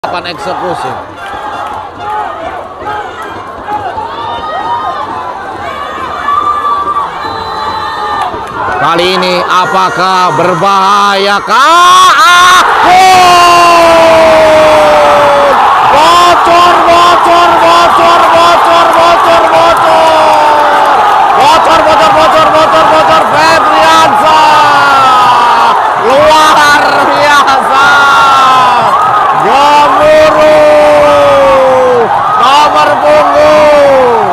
Eksekusi. Kali ini apakah berbahayakah? Bocor Febriansyah luar biasa. Gemuruh nomor punggung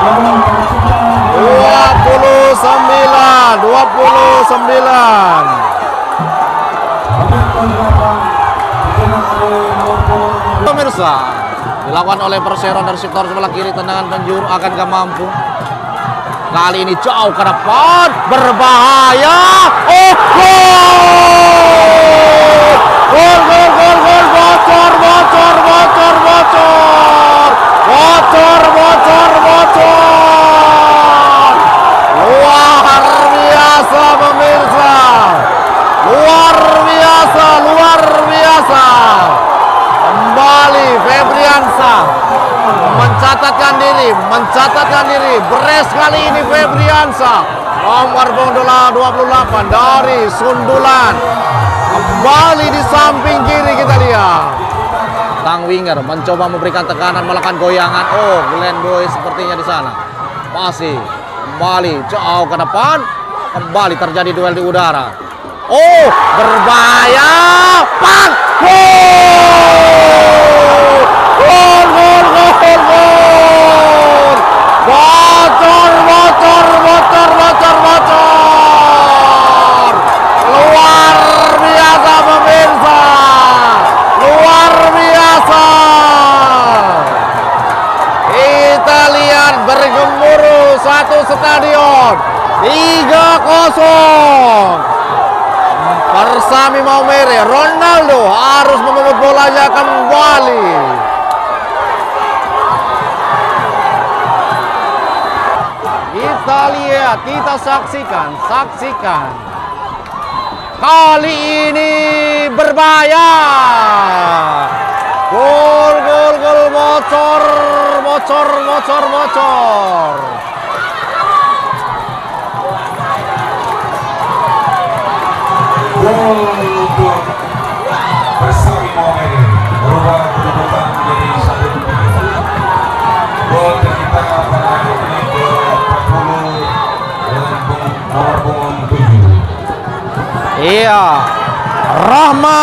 29. Pemirsa, dilakukan oleh Perseron dari sektor sebelah kiri, tendangan penjuru akan gak mampu. Kali ini jauh ke depan, berbahaya. Oh, gol! Bocor! Luar biasa pemirsa. Luar biasa. Kembali Febriansyah mencatatkan diri. Beres kali ini Febriansyah. Nomor punggung 28 dari sundulan. Kembali di samping kiri kita lihat. Tang winger mencoba memberikan tekanan, melakukan goyangan. Oh, Glenn Boy sepertinya di sana. Masih kembali jauh ke depan. Kembali terjadi duel di udara. Oh, berbahaya. Pak! Gol! Bocor! Luar biasa pemirsa. Luar biasa. Kita lihat bergemuruh satu stadion. 3-0. Persami Maumere. Ronaldo harus mengebut bolanya kembali. Kita lihat, kita saksikan. Kali ini berbahaya. Gol, bocor. Gol untuk Persami Maumere berubah kedudukan menjadi 1-0. Gol tercipta pada menit ke-40 dengan nomor punggung 7. Iya, Rahma.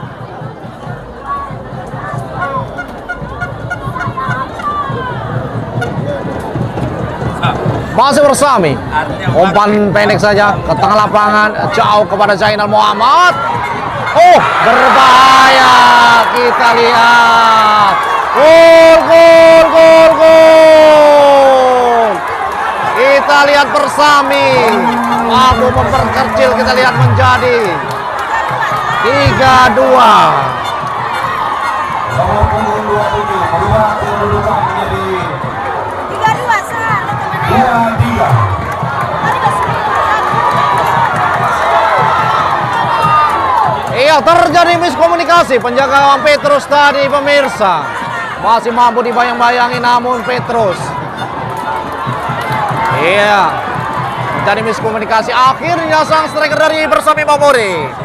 Masih Persami. Umpan pendek saja ke tengah lapangan, jauh kepada Zainal Muhammad. Oh, berbahaya. Kita lihat. Gol. Kita lihat Persami mampu memperkecil, kita lihat menjadi 3-2. Nomor punggung 27 berubah kedudukan menjadi 2-3. Iya, terjadi miskomunikasi. Penjaga gawang Petrus tadi pemirsa masih mampu dibayang-bayangi, namun Petrus terjadi miskomunikasi. Akhirnya sang striker dari Persami Maumere